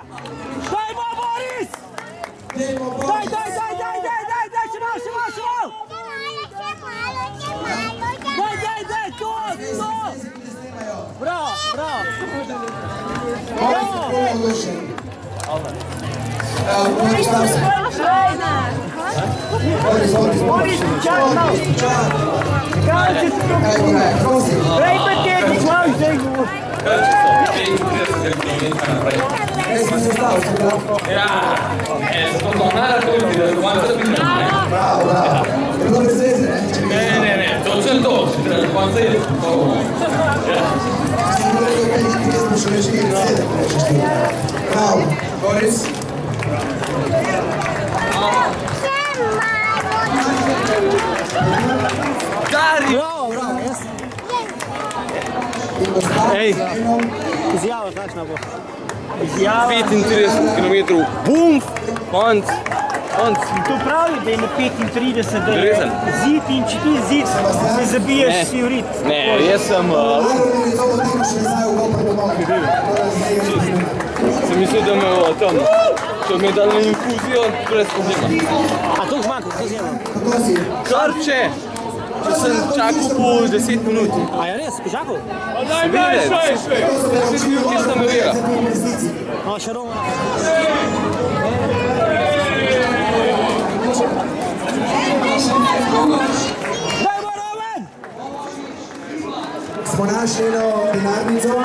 Daj, Boris! Daj, še malo! Daj, to! Bravo! Boris, čak malo! Daj pa tedi, glavi zdaj govor! Bravo! Ne, točno to, kvanza je to. Bravo, Boris. Bravo, jaz. Ej, izjava kakšna bo? Izjava 35 km, bum, konc. To pravi, da je na 35, da je zid in če ti zid, se zabiješ si v rit. Ne, jaz sem mislil, da me tam, če mi je dali infuzijo, brez problema. A to zmanjka, to zjemam? Kar če sem čakal po 10 minut. A je res, počakal? Seveda, 10 minut je sem vera. A še Roma. Dajmo, Roman! Smo našli eno denarnico.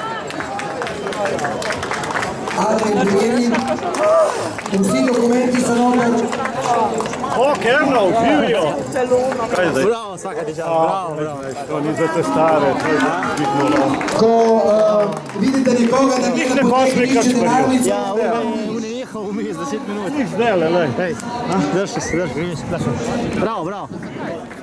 Adrian Brigeni. Vsi dokumenti so noter. O, Kemra, vpivijo! Bravo, vsaka država, bravo. To ni za te stare, to je vidno. Ko vidite nekoga, da Njih ne posmekaš denarnico. Ja, on je nehal vmes 10 minut. Zdaj, lej. Drži se, bravo.